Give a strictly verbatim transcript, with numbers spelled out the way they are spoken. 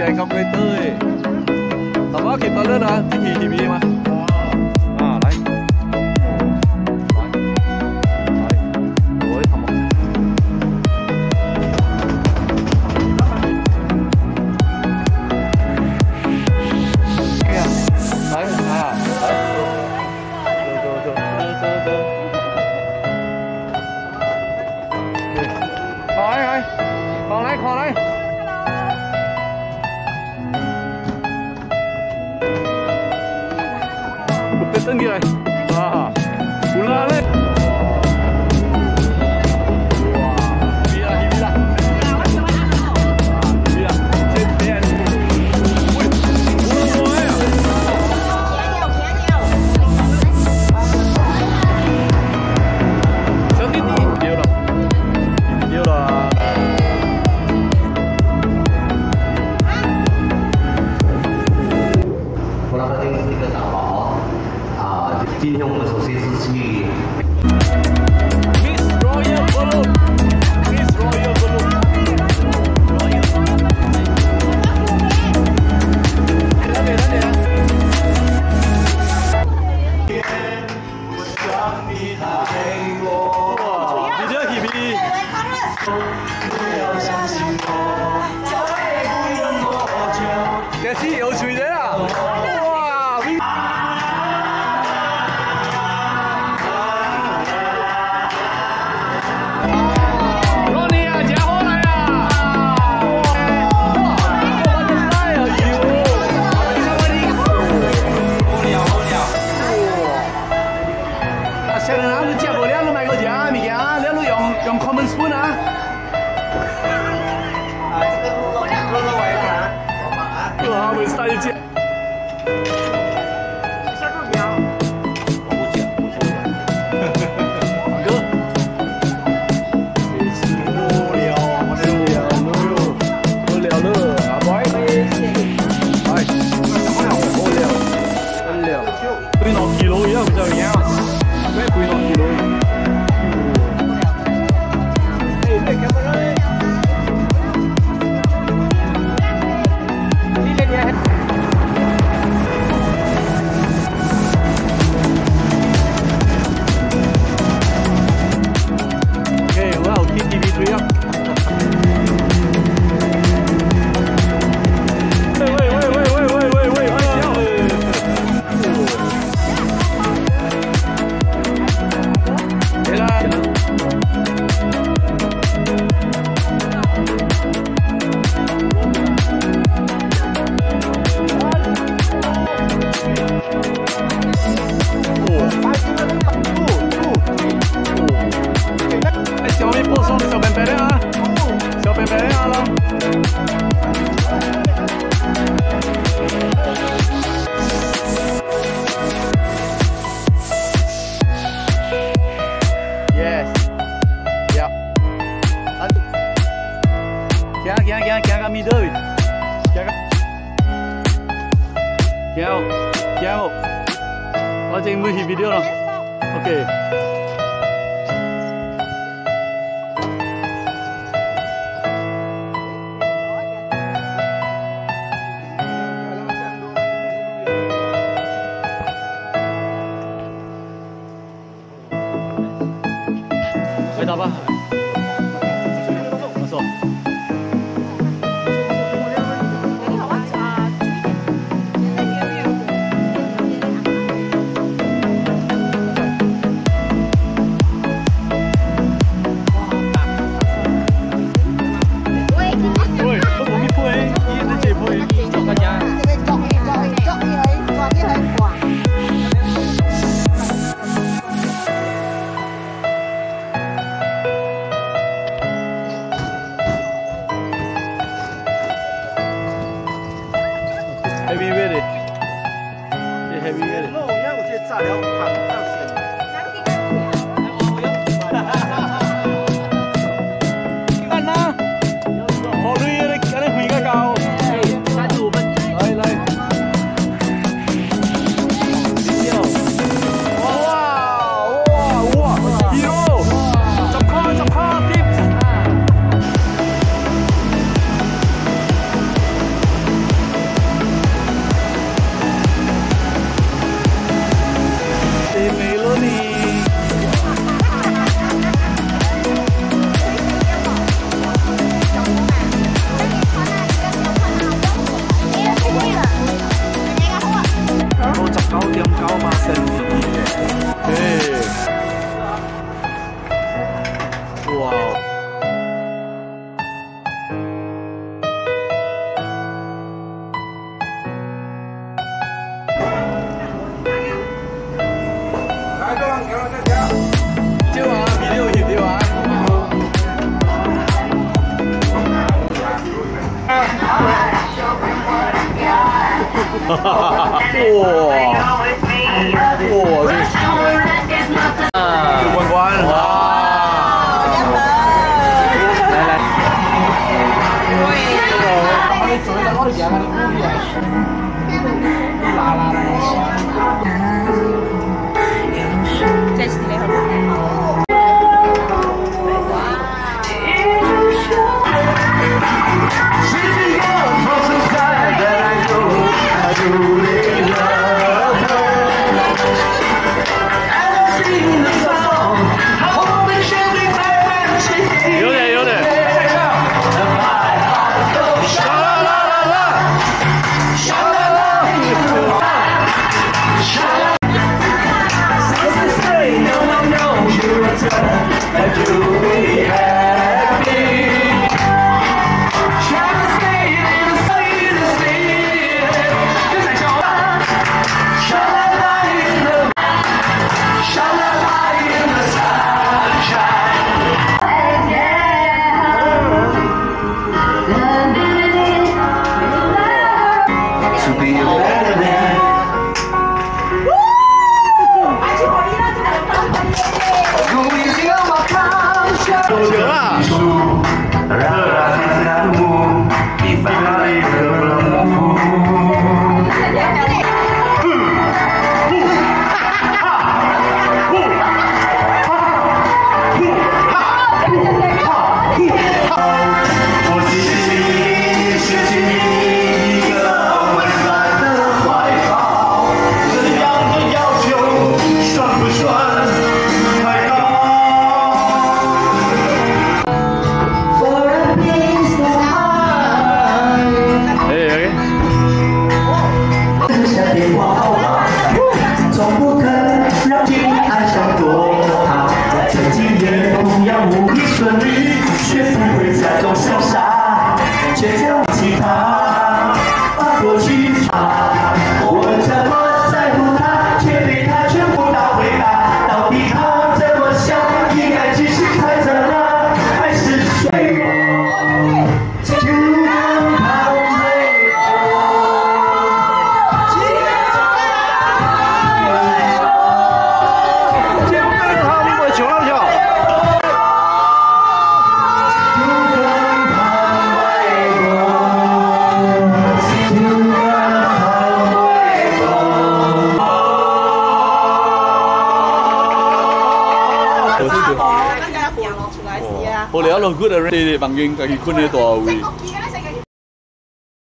chạy không quay tươi. Tao báo kịp tao lên hả? Thì thì thì mà. À đấy. Ôi không. Kìa. Đấy à. Được được được được được. Khỏi rồi. Còn đấy, còn đấy. Tên gì này? À, pula lên. 今天我们首先是去 Miss Royal Balloon Miss Royal Balloon Royal 来点来点哇你这 Hebe 这是有趣的啊哇用 common spoon 啊！啊，这个录录录完了啊！录好没事，大家见。下注票。我不讲，不说了。哥。无聊，无聊，无聊了，阿伯。哎，无聊，无聊。對落幾路嘢唔就嘢啊？咩對落幾路？ 行行行到米堆，行到，行行，我正要拍 video 咯 ，OK。回答吧。 Heavy ready， 这 heavy ready。那我要我这炸了糖到先。干啦！好累啊！你你回个高。三十五分。来来。哇哇哇！喲，十塊十塊碟。 哇，关关哇！来来。 这是你好。 有点有点。 好了，落去的人，帮人家己困在大位。